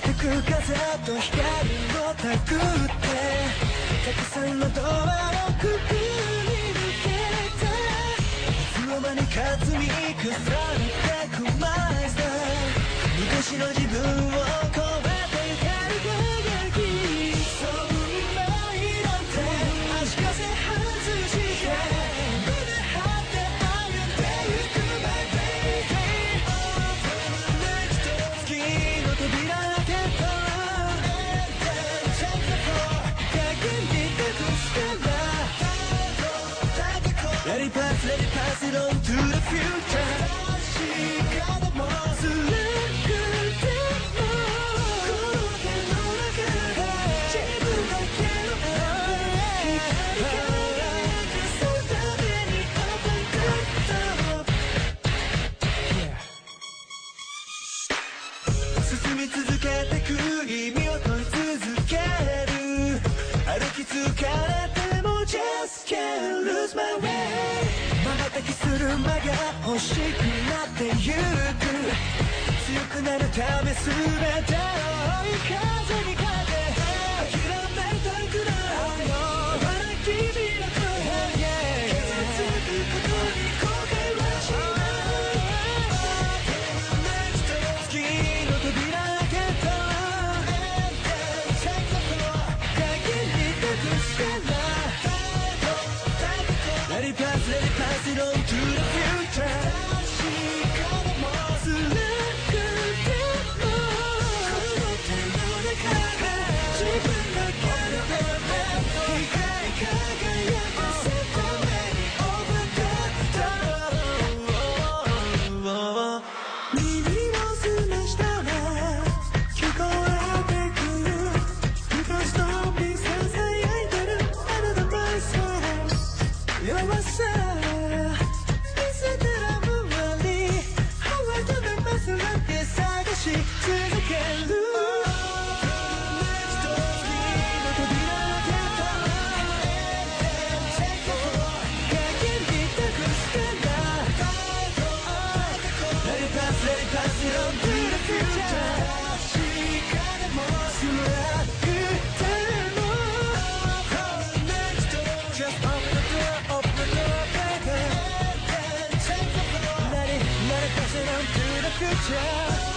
てく風と光をたぐってたくさんのドアをくぐり抜けたいつの間にか積み重ねてくマイスター昔の自分を超えてゆける輝きそんな色で足かせ外して胸張って歩んでゆく My baby Open next 月の扉開けたら And then check the floor 影に隠したら Let it pass, let it pass it on to the future 確かでもずれくてもこの手の中で自分だけの光り輝くそのために Open the door 進み続けてく意味を問い続ける歩き疲れても Just can't lose my way 瞬きする間が欲しくなってゆく強くなるため全てを追い風に変えて諦めたくないまだ君の声傷つくことに後悔はしない月の扉開けたら 影に隠したら Let it pass, let it pass it on to the future 確かでもずれくてもこの手の中で自分だけの光り輝かせために Open the door 耳を澄ましたら聞こえてくる Because don't be 囁いてる Another voice弱さ見せたら無理改めますなんて探し続ける次の扉開けたら影に託すから Let it pass, let it pass it on to the future 確かでも辛くても Just open the door, open the door, baby Let it pass it on to the future